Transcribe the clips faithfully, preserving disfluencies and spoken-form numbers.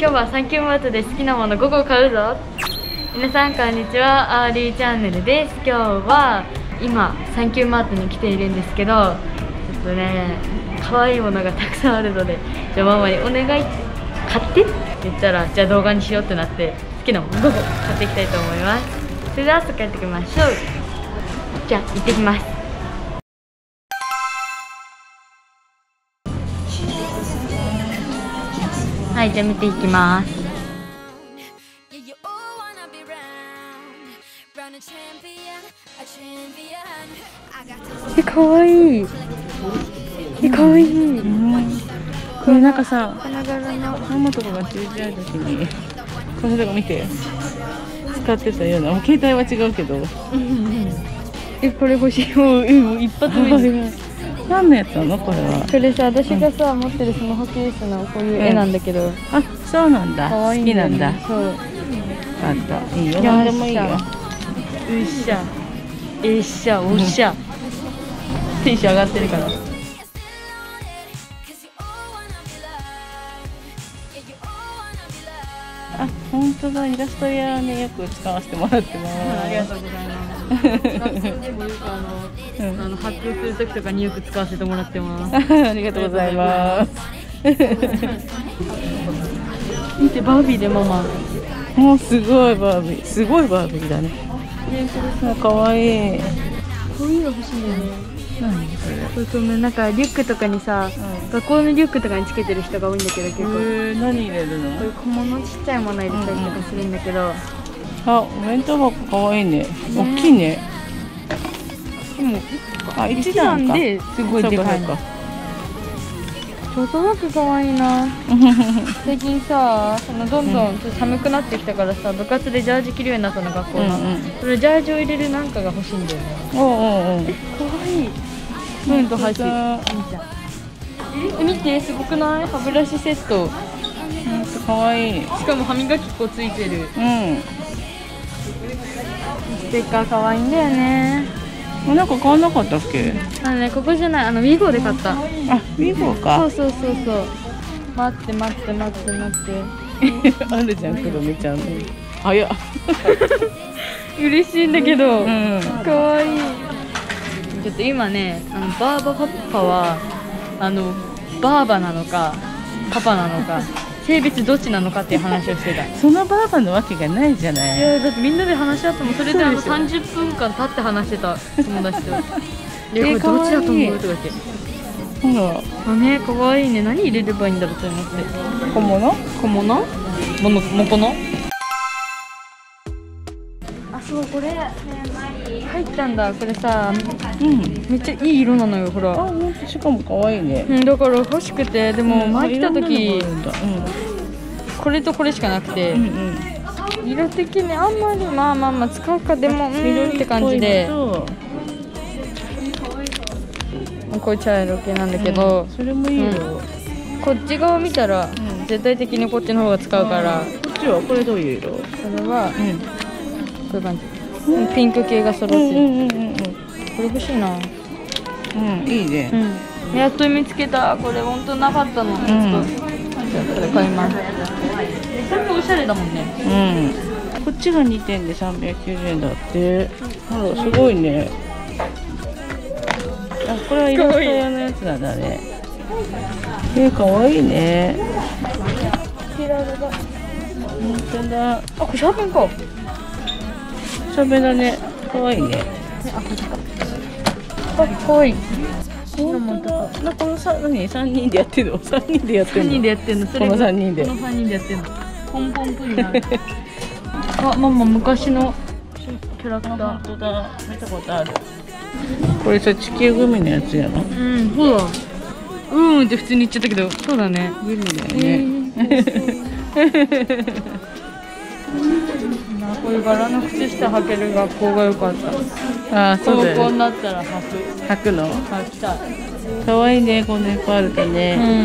今日はサンキューマートで好きなものごこ買うぞ。皆さんこんにちは、アーリーチャンネルです。今日は今サンキューマートに来ているんですけど、ちょっとね可愛いものがたくさんあるので、じゃあママにお願い買ってって言ったら、じゃあ動画にしようってなって好きなものごこ買っていきたいと思います。それでは早速やっていきましょう。じゃあ行ってきます。はい、じゃあ見ていきます。え、かわいい。え、かわいい。うん、 これなんかさ、 花柄のママとかがちっちゃい時にこのとこ見て使ってたような、携帯は違うけどえ、これ欲しい。もう、もう一発目に何のやつなのこれは。 これさ、私がさ、持ってるスマホケースのこういう絵なんだけど、 あ、そうなんだ。 可愛いんだよね。 好きなんだ。 そう。 あった。いいよ。何でもいいよ。 うっしゃ、えっしゃ、おっしゃ。テンション上がってるから。 あ、本当だ。イラストやね、よく使わせてもらってます。 ありがとうございます。学校でもよくあの、うん、あの発表する時とかによく使わせてもらってます。 ありがとうございます。 見て、バービーでママ。 もうすごいバービー、すごいバービーだね。 ね、これさ、 かわいい。 こういうの欲しいんだよね。 何それ。 これとね、なんかリュックとかにさ、うん、学校のリュックとかにつけてる人が多いんだけど、結構。 えー、何入れるの？ こういう小物、ちっちゃいもの入れたりとかするんだけど。うんうん、 あ、お弁当箱かわいいね。ね、大きいね。 でもあ、一段か。 ですごいでかいの。ちょっとだけ可愛いな。最近さ、そのどんどんちょっと寒くなってきたからさ、部活でジャージ着るようになったの、学校の。うんうん、それジャージを入れるなんかが欲しいんだよね。 おうおうおう。 え、可愛い。フンと入ってる。え、見て、すごくない？歯ブラシセット。 可愛い。 しかも歯磨き粉ついてる。うん。ステッカー可愛いんだよね。 なんか買わなかったっけ？ あのね、ここじゃない、あのウィゴで買った。あ、 ウィゴか。 そうそうそうそう。待って待って待って待って。 あるじゃん、クロミちゃんの。あ、いや。 嬉しいんだけど。うん。可愛い。ちょっと今ね、あのバーバパパはあのバーバなのかパパなのか。性別どっちなのかっていう話をしてた。 そのバーバのわけがないじゃない。 いや、だってみんなで話し合っても、それであのさんじゅっぷんかん経って話してた友達と。いや、これどっちだと思うとか言って。 ほら。 あ、ね、可愛いね。何入れればいいんだろうと思って。 小物？ 小物？もの、もこの？あ、そう、これ入ったんだ。これさ、うん、めっちゃいい色なのよ、ほら。 あ、本当、しかも可愛いね。 うん、だから欲しくて、でも前来た時、 うん、 これとこれしかなくて、うんうん、色的にあんまりまあまあまあ使うか、でもうんって感じで、こういう茶色系なんだけど、うん、 それもいいよ、 うん、こっち側見たら、うん、絶対的にこっちの方が使うから。 こっちはこれどういう色？これは、うん、こういう感じ、うん、ピンク系が揃ってる。これ欲しいな。 うん、いいね、 うん、やっと見つけた。これ本当なかったの。うん、ちょっとこれ買います。これもおしゃれだもんね。 うん。こっちがにてんでさんびゃくきゅうじゅうえんだって。あら、すごいね。あ、これはイラスト用のやつなんだね。えー、かわいいね。 キララだ。 本当だ。 あ、これシャーペンか。 シャーペンだね。かわいいね。 あ、これか。あ、かわいい。 本当だ。な、このさ、何、三人でやってるの、三人でやってるの。 三人でやってるの。 この三人で。 この三人でやってるの。ポンポンプリンある。あ、ママ昔のキャラクター。 本当だ。見たことある。これさ、地球グミのやつやな。うん、 そうだ。うんって普通に言っちゃったけど、そうだね。 グミだよね。 こういう柄の靴下履ける学校が良かった。 ああ、そうだよね。 高校になったら履く。 履くの？ 履きたい。 可愛いね、こんないっぱいあるとね。うん。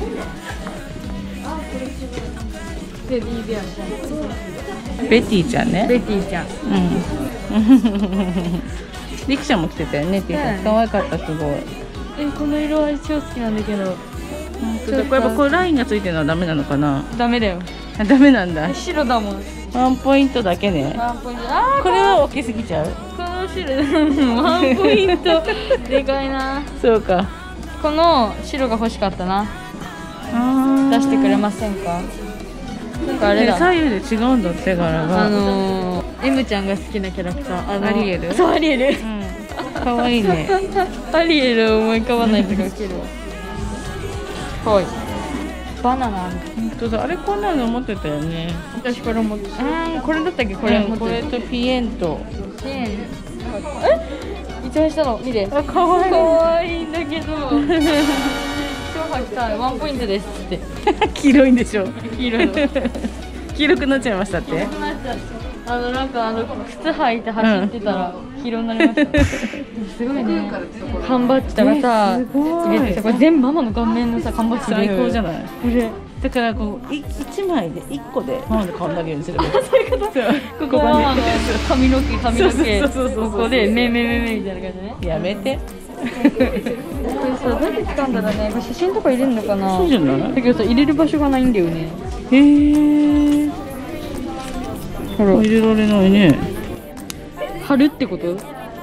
ベビーベアちゃん。 ベティちゃんね。 ベティちゃん。 うん。リキちゃんも着てたよね、Tシャツ。可愛かった、すごい。 え、この色は超好きなんだけど。 これやっぱこれラインがついてるのはダメなのかな。 ダメだよ。 あ、ダメなんだ。 白だもん。 ワンポイントだけね。 ワンポイント。あー、 これは大きすぎちゃう。 この白ワンポイントでかいな。 そうか。 この白が欲しかったな。 あ出してくれませんか。なんかあれだ。 左右で違うんだって柄が。 あのー、M ちゃんが好きなキャラクター。あのー、 アリエル。 そう、アリエル。 うん。可愛いね。 アリエルを思い浮かばないとかウケるわ。かわいい。バナナ。 本当だ。あれこんなの持ってたよね。 私これ持って。ああ、これだったっけ、これ持って。 これとピエンと。 ピエン。え？一番下の見て。 あ、可愛い。 可愛いんだけど。超履きたい。ワンポイントですって。 黄色いんでしょ。 黄色いの。 黄色くなっちゃいましたって。 あのなんかあの靴履いて走ってたら黄色になりました。すごいね。缶バッジとかさ、入れてさ、これ全部ママの顔面のさ缶バッジ最高じゃない。 これだからこうい一枚で一個でママの顔になるようにすれば。 そういうこと。ここはママの髪の毛髪の毛ここで目目目目みたいな感じね。 やめて。 これさ、どうやって使うんだろうね。これ写真とか入れるのかな。 そうじゃない。 だけどさ、入れる場所がないんだよね。 へえ。 ほら、 入れられないね。 貼るってこと？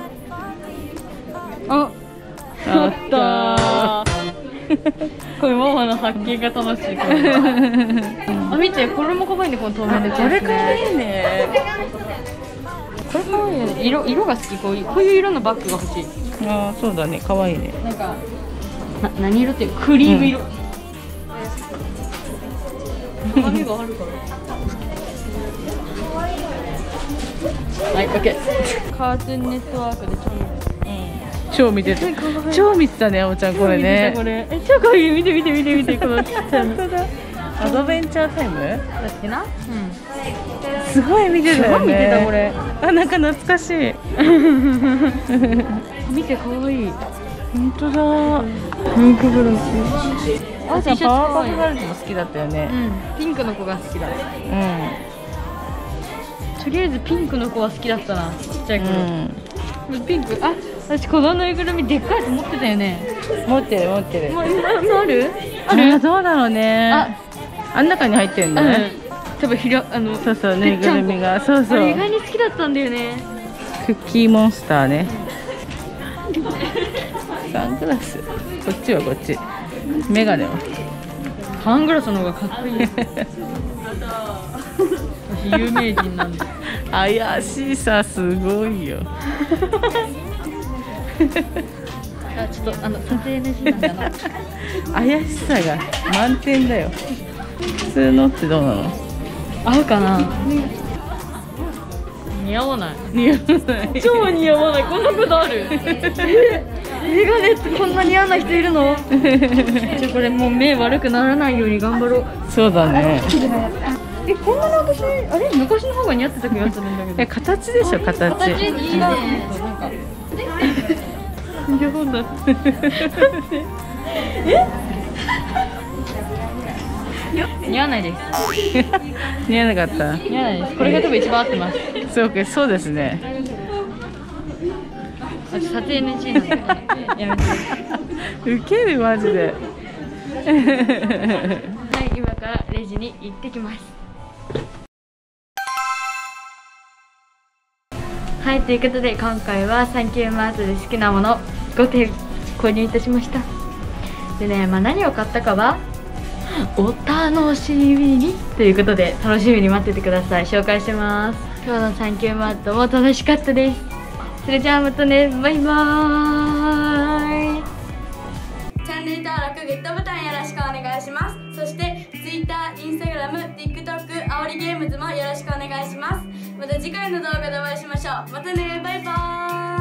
あ、貼ったー。これママの発見が楽しい。これあ、見て、これも可愛いね、この透明なやつね。 これ可愛いね。 これ可愛いよね。色、色が好き。こういう、こういう色のバッグが欲しい。 ああ、そうだね。可愛いね。 なんか、な、何色っていうクリーム色。髪があるから。はい、オッケー。カートゥーンネットワークで超見てた。超見てたね、おもちゃんこれね。 これ、え、超可愛い。見て見て見て見て、この。 アドベンチャータイム？ だっけな。うん。 すごい見てたよね。 すごい見てたこれ。 あ、なんか懐かしい。 見て、可愛い。 本当だ。 ピンクブラシ。 あ、じゃあパワーパフガールズも好きだったよね。 うん、ピンクの子が好きだ。 うとりあえずピンクの子は好きだったな、ちっちゃい頃。 ん。 ピンク、あ、私このぬいぐるみでっかいやつ持ってたよね。 持ってる持ってる。 もう、今ある？あある？ どうだろうね。 あ、 あん中に入ってるんだね。 多分ひら、あの、 そうそう、ぬいぐるみが。そうそう。 意外に好きだったんだよね。 クッキーモンスターね。サングラス。こっちはこっち。メガネは。 サングラスの方がかっこいい。私有名人なんで。 怪しさすごいよ。 あ、ちょっとあの撮影 エヌジー なんだな。 怪しさが満点だよ。普通のってどうなの？ 合うかな。似合わない。 似合わない。 超似合わない。こんなことある？メガネってこんな似合わない人いるの？ちょ、これもう目悪くならないように頑張ろう。 そうだね。 え、こんなの私、あれ昔の方が似合ってた気がするんだけど。 え、形でしょ、形。 形いいね。なんか。似合わない。え？似合わないです。 似合わなかった。 似合わないです。これが多分一番合ってます。 そうか、そうですね。 私撮影 エヌジー なんでやめて。 ウケるマジで。 はい、今からレジに行ってきます。はい、ということで今回はサンキューマートで好きなものごてん購入いたしました。でね、まあ、何を買ったかはお楽しみにということで、楽しみに待っててください。紹介します。今日のサンキューマートも楽しかったです。それじゃあまたね、バイバーイ。チャンネル登録、グッドボタンよろしくお願いします。そして Twitter、Instagram、TikTok、あおりゲームズもよろしくお願いします。また次回の動画でお会いしましょう。またね、バイバーイ。